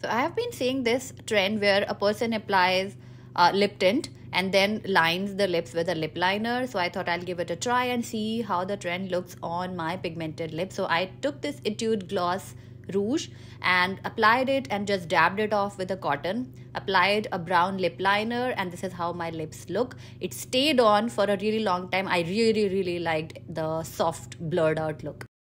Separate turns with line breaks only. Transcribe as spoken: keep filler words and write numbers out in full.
So I have been seeing this trend where a person applies uh, lip tint and then lines the lips with a lip liner. So I thought I'll give it a try and see how the trend looks on my pigmented lips. So I took this Etude Gloss Rouge and applied it and just dabbed it off with a cotton, applied a brown lip liner, and this is how my lips look. It stayed on for a really long time. I really really liked the soft blurred out look.